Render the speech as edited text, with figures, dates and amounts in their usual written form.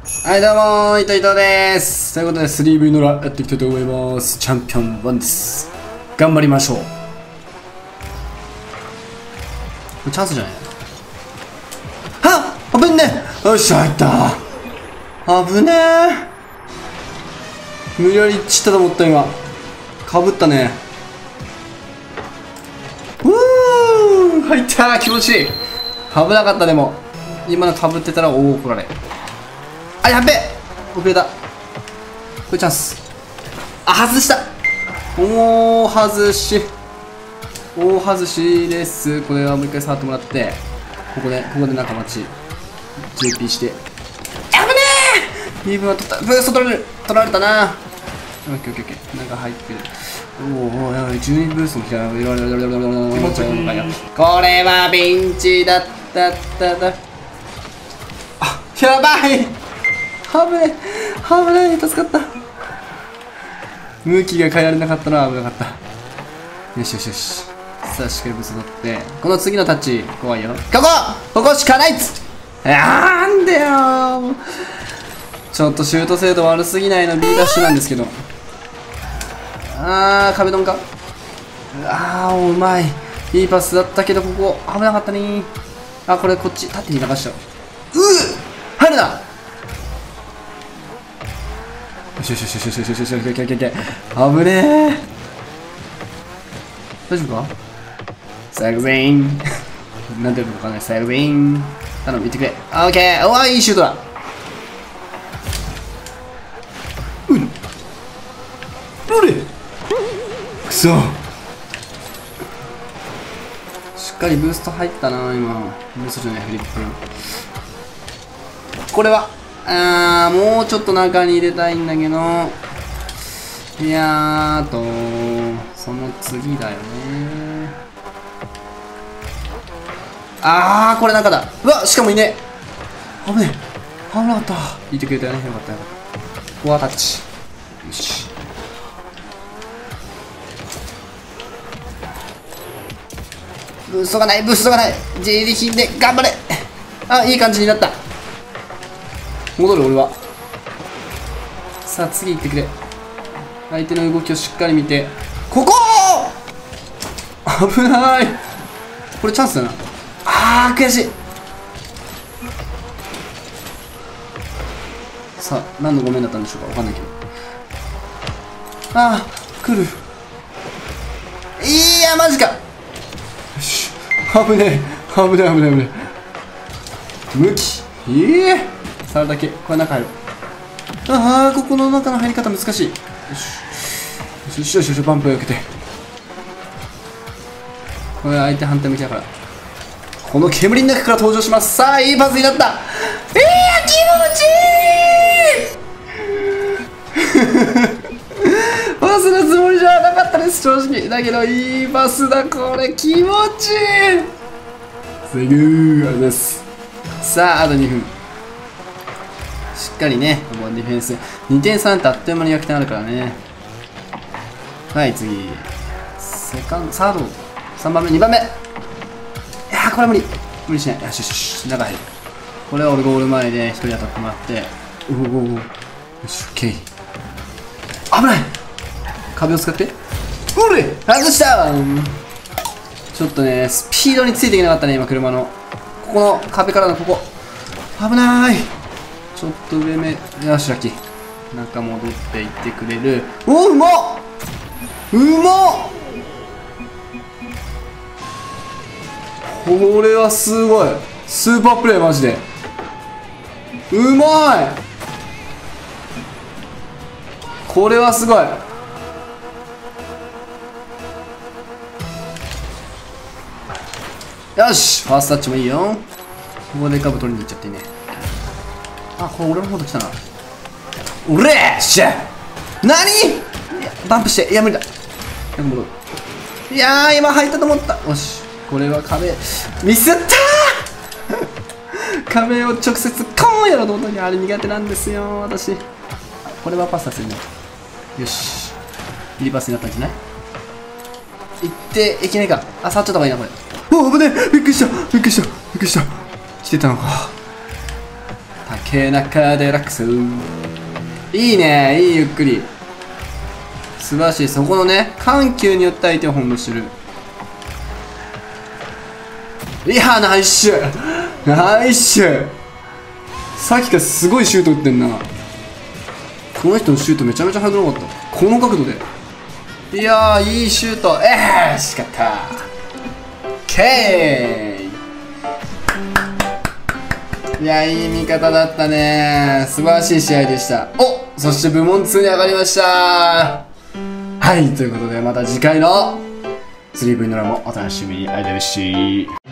はい、どうもー、伊藤です。ということで、3V のラやっていきたいと思います。チャンピオン1です。頑張りましょう。これチャンスじゃない？はっ、危ねえ。よっしゃ、入った。危ねえ。無理やり散ったと思った、今。かぶったね。入ったー、気持ちいい。危なかった、でも。今のかぶってたら、おお、怒られ。あ、やっべえ、遅れた。これチャンス。あ、外した。大外し。大外しです。これはもう一回触ってもらって、ここで中待ち JP して。やべねえ。リーブは取った。ブースト取られたな。オッケーオッケーオッケー。中入ってる。おお、やばい、12ブーストも来た。これはピンチだったっただ。あ、やばい。危ねえ、助かった。向きが変えられなかったのは危なかった。よしよしよし。さあ、しっかりブースト取って、この次のタッチ、怖いよ。ここしかないっつ。なんでよ。ちょっとシュート精度悪すぎないの B ダッシュなんですけど。壁ドンか。うまい。いいパスだったけど、ここ危なかったね。これこっち、縦に流しちゃう。入るな。よしよしよしよしよしよしよしよしよしよしよしよし。危ねえ。大丈夫か？作戦なんていうのかな、作戦頼む、言ってくれ。オッケー。おわ、いいシュートだ。くそ。しっかりブースト入ったな、今。ブーストじゃない、フリップ。これはもうちょっと中に入れたいんだけど、いやその次だよね。これ中だ。うわ、しかもいねえ。危ねえ、危なかった。言ってくれたよね。よかったよかった。フォアタッチ。よし。ブーストがない、ブーストがない。J リヒンで頑張れ。いい感じになった。戻る、俺は。さあ、次行ってくれ。相手の動きをしっかり見て。ここ危ない。これチャンスだな。悔しい。さあ、何のごめんだったんでしょうか。わかんないけど。来る。いや、マジか。よし。危ねえ。危ねえ。向き。触るだけ。これ中入る。ここの中の入り方難しい。よし、バンプを受けて。これ相手反対向きだから。この煙の中から登場します。さあ、いいパスになった。気持ちいいパスのつもりじゃなかったです、正直。だけど、いいパスだ、これ。気持ちいい。セグー、ありがとうございます。さあ、あと2分。しっかりね、ここディフェンス。2点3ってあっという間に逆転あるからね。はい、次。サード。3番目、2番目。これは無理しない。よし、中入る。これは俺ゴール前で1人当たってもらって。よし、オッケー。危ない。壁を使って。外したちょっとね、スピードについていけなかったね、今、車の。ここの壁からのここ。危ない。ちょっと上目。よし、ラッキー。中戻っていってくれる。うまっ。これはすごい。スーパープレー、マジで。うまい。これはすごい。よし、ファーストタッチもいいよ。ここでカブ取りに行っちゃっていいね。これ俺の方と来たな。しゃ何バンプして。いや、無理だ。戻る。今入ったと思った。よし。これは壁。ミスった壁を直接コーンやろうと思ったのに、あれ苦手なんですよ、私。これはパスさせるね。よし。いいパスになったんじゃない？いっていけないか。触っちゃった方がいいな、これ。危ねえ。びっくりした。来てたのか。たけけ中で楽す。いいね、いいゆっくり。素晴らしい。そこのね、緩急によって相手を翻弄してる。いやー、ナイスシュー、ナイスシュー。さっきからすごいシュート打ってんな。この人のシュートめちゃめちゃ速くなかった。この角度で。いやー、いいシュート。しかった。ケー。いや、いい見方だったね。素晴らしい試合でした。お、そして部門2に上がりました。はい、ということでまた次回の 3V ドラもお楽しみに。ありがとうございました。